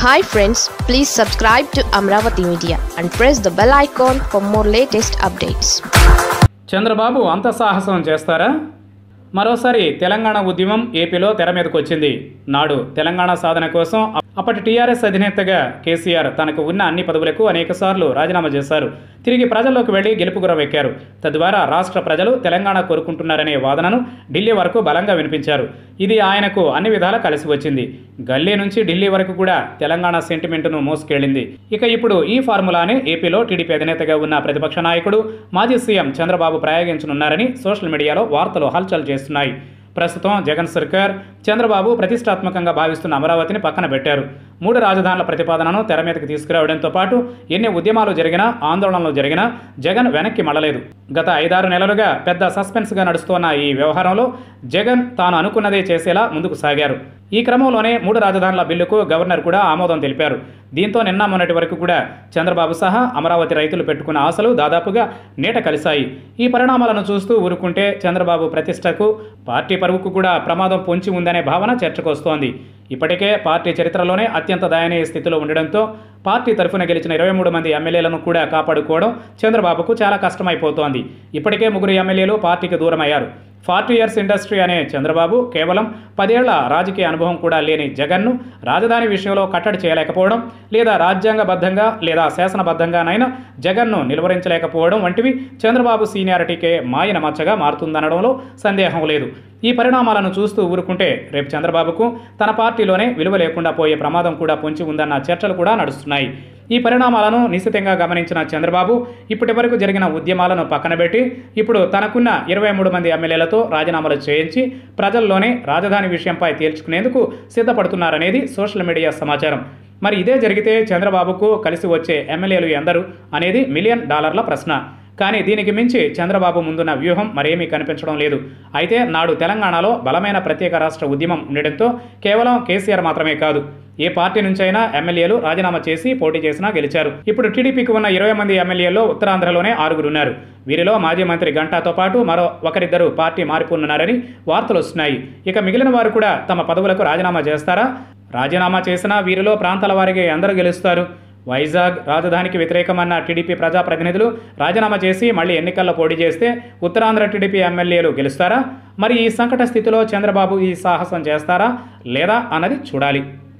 Hi friends, please subscribe to Amaravathi Media and press the bell icon for more latest updates. Chandrababu అంత సాహసం చేస్తారా? మరోసారి తెలంగాణ ఉద్యమం ఏపీలో తెర మీదకు వచ్చింది. నాడు తెలంగాణ సాధన కోసం అప్పటి టీఆర్ఎస్ అధినేతగా కేసీఆర్ తనకు ఉన్న అన్ని పదవులకు అనేకసార్లు రాజీనామా చేశారు. తిరిగి ప్రజల్లోకి వెళ్లి గెలుపు గుర్రమెక్కారు. తద్వారా రాష్ట్ర ప్రజలు తెలంగాణ కోరుకుంటున్నారనే వాదనను ఢిల్లీ వరకు బలంగా వినిపించారు. ఇది ఆయనకు అన్ని విధాలా కలిసి వచ్చింది. గల్లీ నుంచి ఢిల్లీ వరకు కూడా తెలంగాణ సెంటిమెంటును మోసుకెళ్లింది. ఇక ఇప్పుడు ఈ ఫార్ములానే ఏపీలో టీడీపీ అధినేతగా ఉన్న ప్రతిపక్ష నాయకుడు మాజీ సీఎం చంద్రబాబు ప్రయోగించనున్నారని సోషల్ మీడియాలో వార్తలు హల్చల్ చేస్తున్నాయి. ప్రస్తుతం జగన్ సర్కార్ చంద్రబాబు ప్రతిష్టాత్మకంగా భావిస్తున్న అమరావతిని పక్కన పెట్టారు. 3 రాజధానుల ప్రతిపాదనను తెర మీదకి తీసుకురావడంతో పాటు ఎన్ని ఉద్యమాలు జరిగినా, ఆందోళనలు జరిగినా జగన్ వెనక్కి మళ్లలేదు. గత 5-6 నెలలుగా పెద్ద సస్పెన్స్గా నడుస్తున్న ఈ వ్యవహారంలో జగన్ తాను అనుకున్నదే చేసేలా ముందుకు సాగారు. ఈ క్రమంలోనే 3 రాజధానుల బిల్లుకు గవర్నర్ కూడా ఆమోదం తెలిపారు. దీంతో నిన్న మొన్నటి వరకు కూడా చంద్రబాబు సహా అమరావతి రైతులు పెట్టుకున్న ఆశలు దాదాపుగా నీట కలిశాయి. ఈ పరిణామాలను చూస్తూ ఊరుకుంటే చంద్రబాబు ప్రతిష్టకు, పార్టీ పరువుకు కూడా ప్రమాదం పొంచి ఉందనే భావన చర్చకొస్తోంది. ఇప్పటికే పార్టీ చరిత్రలోనే అత్యంత దయనీయ స్థితిలో ఉండడంతో పార్టీ తరఫున గెలిచిన 23 మంది ఎమ్మెల్యేలను కూడా కాపాడుకోవడం చంద్రబాబుకు చాలా కష్టమైపోతోంది. ఇప్పటికే 3 ఎమ్మెల్యేలు పార్టీకి దూరమయ్యారు. 40 years ఇండస్ట్రీ అనే చంద్రబాబు కేవలం 10 ఏళ్ల రాజకీయ అనుభవం కూడా లేని జగన్ను రాజధాని విషయంలో కట్టడి చేయలేకపోవడం, లేదా రాజ్యాంగబద్ధంగా లేదా శాసనబద్ధంగానైనా జగన్ను నిలువరించలేకపోవడం వంటివి చంద్రబాబు సీనియారిటీకే మాయన మచ్చగా మారుతుందనడంలో సందేహం లేదు. ఈ పరిణామాలను చూస్తూ ఊరుకుంటే రేపు చంద్రబాబుకు తన పార్టీలోనే విలువ లేకుండా పోయే ప్రమాదం కూడా పొంచి ఉందన్న చర్చలు కూడా నడుస్తున్నాయి. ఈ పరిణామాలను నిశితంగా గమనించిన చంద్రబాబు ఇప్పటి వరకు జరిగిన ఉద్యమాలను పక్కనబెట్టి ఇప్పుడు తనకున్న 23 మంది ఎమ్మెల్యేలతో రాజీనామాలు చేయించి ప్రజల్లోనే రాజధాని విషయంపై తేల్చుకునేందుకు సిద్ధపడుతున్నారనేది సోషల్ మీడియా సమాచారం. మరి ఇదే జరిగితే చంద్రబాబుకు కలిసి వచ్చే ఎమ్మెల్యేలు ఎందరు అనేది $1 మిలియన్ ప్రశ్న. కానీ దీనికి మించి చంద్రబాబు ముందున్న వ్యూహం మరేమీ కనిపించడం లేదు. అయితే నాడు తెలంగాణలో బలమైన ప్రత్యేక రాష్ట్ర ఉద్యమం ఉండడంతో కేవలం కేసీఆర్ మాత్రమే కాదు, ఏ పార్టీ నుంచైనా ఎమ్మెల్యేలు రాజీనామా చేసి పోటీ చేసినా గెలిచారు. ఇప్పుడు టీడీపీకి ఉన్న 20 మంది ఎమ్మెల్యేల్లో ఉత్తరాంధ్రలోనే 6 ఉన్నారు. వీరిలో మాజీ మంత్రి గంటాతో పాటు మరో ఒకరిద్దరు పార్టీ మారిపోనున్నారని వార్తలు వస్తున్నాయి. ఇక మిగిలిన వారు కూడా తమ పదవులకు రాజీనామా చేస్తారా? రాజీనామా చేసినా వీరిలో ప్రాంతాల వారికి అందరూ గెలుస్తారు. వైజాగ్ రాజధానికి వ్యతిరేకమన్న టీడీపీ ప్రజాప్రతినిధులు రాజీనామా చేసి మళ్లీ ఎన్నికల్లో పోటీ చేస్తే ఉత్తరాంధ్ర టీడీపీ ఎమ్మెల్యేలు గెలుస్తారా? మరి ఈ సంకట స్థితిలో చంద్రబాబు ఈ సాహసం చేస్తారా లేదా అన్నది చూడాలి.